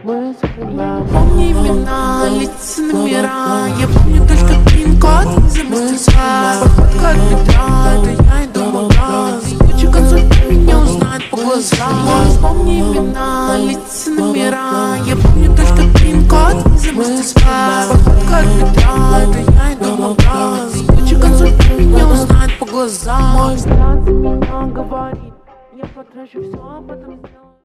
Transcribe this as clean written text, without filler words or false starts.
Помни имена, лица, номера. Я помню только пин-код, не замыслил связь. Походка от бедра, это я иду в магаз. Ключи консультант меня узнает по глазам. Помни имена, лица, номера. Я помню только пин-код, не замыслил связь. Походка от бедра, это я иду в магаз. Ключи консультант меня узнает по глазам. Мой взгляд за меня говорит, я потрачу все, а потом сделаю.